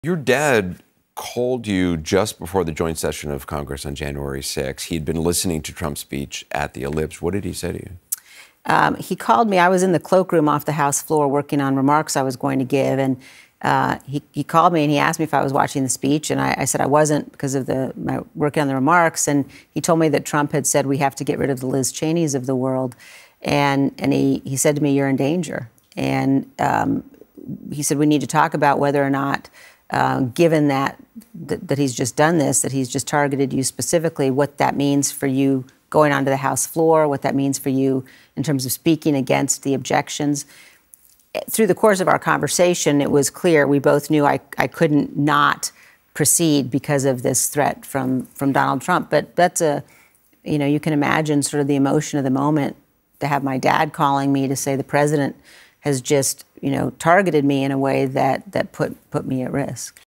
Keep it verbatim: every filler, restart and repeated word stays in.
Your dad called you just before the joint session of Congress on January sixth. He'd been listening to Trump's speech at the Ellipse. What did he say to you? Um, he called me. I was in the cloakroom off the House floor working on remarks I was going to give, and uh, he, he called me and he asked me if I was watching the speech, and I, I said I wasn't because of the my working on the remarks. And he told me that Trump had said we have to get rid of the Liz Cheneys of the world, and and he he said to me, "You're in danger," and um, he said we need to talk about whether or not, uh, given that, that that he's just done this, that he's just targeted you specifically, what that means for you going onto the House floor, what that means for you in terms of speaking against the objections. Through the course of our conversation, it was clear we both knew I, I couldn't not proceed because of this threat from, from Donald Trump. But that's a, you know, you can imagine sort of the emotion of the moment to have my dad calling me to say the president has just, you know, targeted me in a way that, that put, put me at risk.